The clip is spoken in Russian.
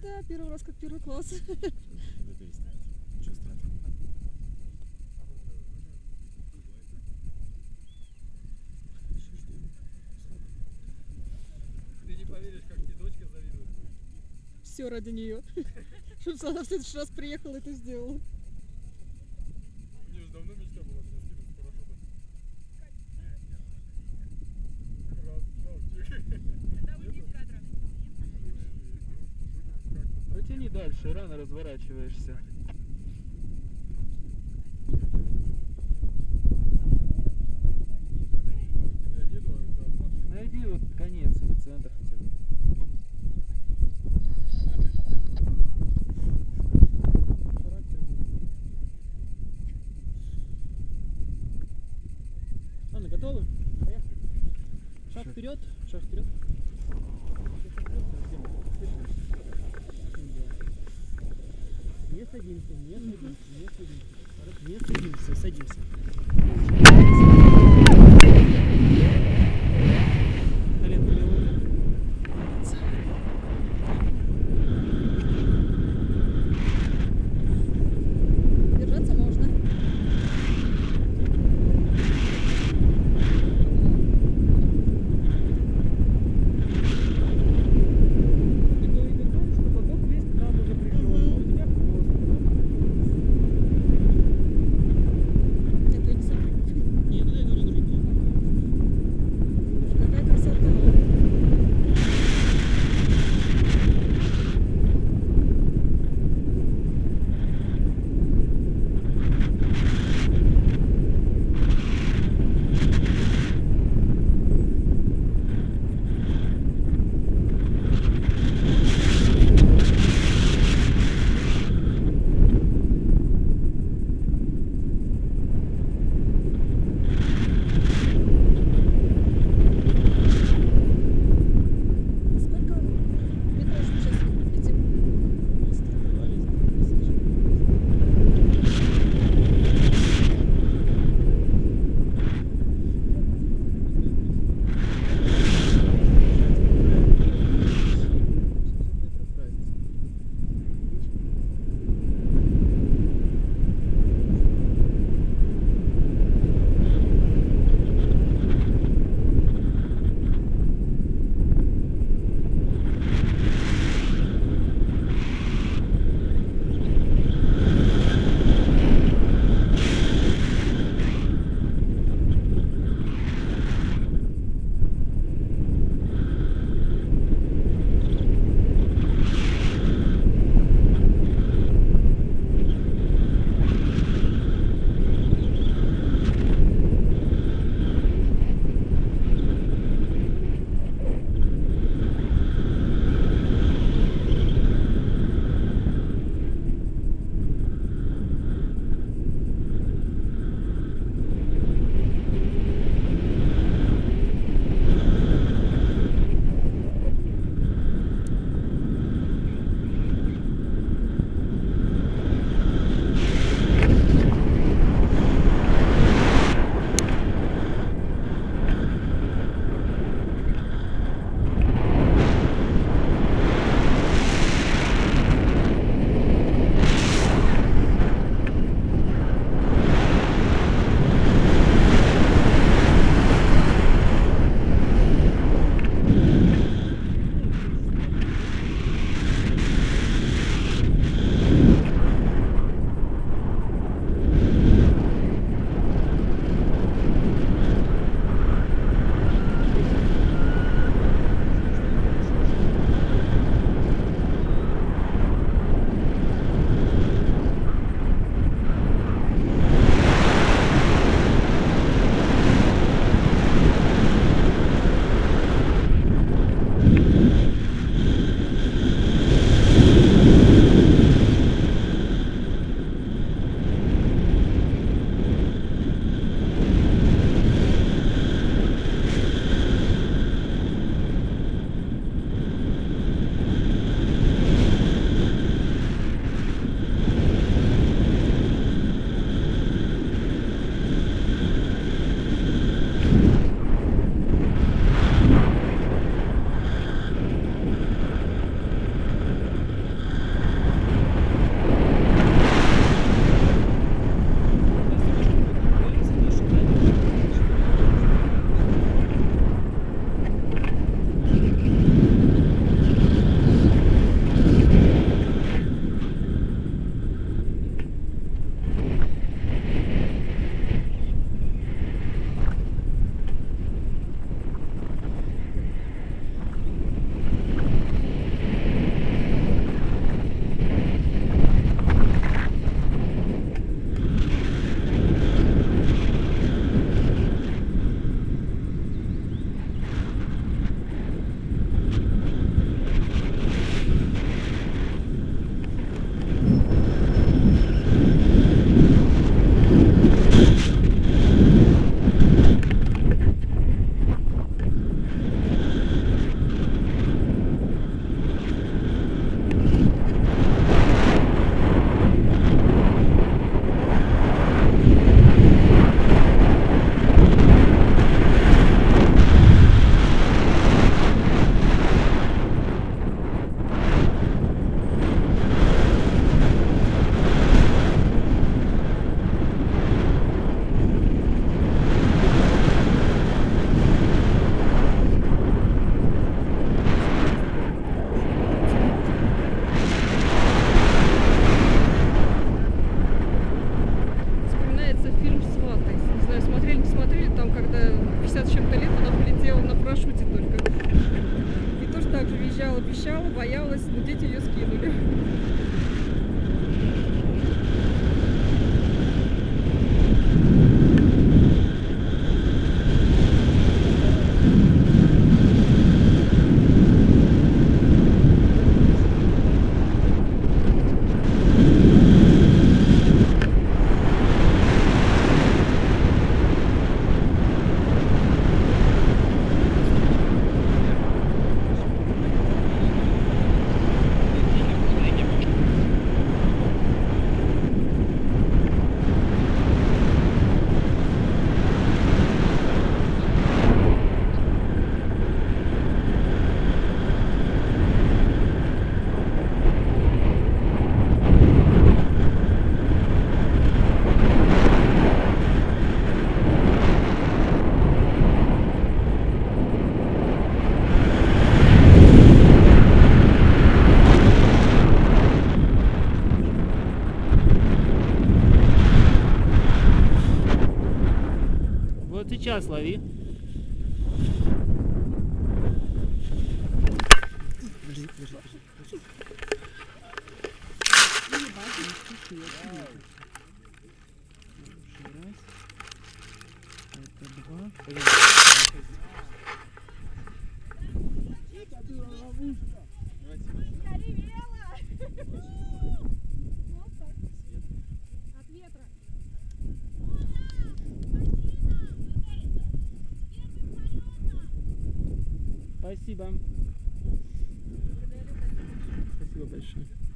Да, первый раз как первый класс. Да перестань. Ничего страшного. Ты не поверишь, как тебе дочка завидует. Все ради нее. Чтобы она в следующий раз приехала и это сделала. У нее же давно мечта была меня скинуть с парашютом. Красавчик. Да уйди из кадра. Потяни дальше, рано разворачиваешься. Найди вот конец или центр хотя бы. Ладно, готовы? Поехали. Шаг вперед, шаг вперед. Не садимся, не садимся, не садимся. Не садимся, садимся. Коленку левую. Держаться можно. И говорит о том, что поток весь к нам уже пришел, а у тебя хвост. Нет, я не сама. с чем-то лет она полетела на парашюте только. И тоже так же визжала, пищала, боялась, но дети ее скинули. Вот сейчас лови. Подожди. Это два. От ветра. Спасибо. Спасибо большое.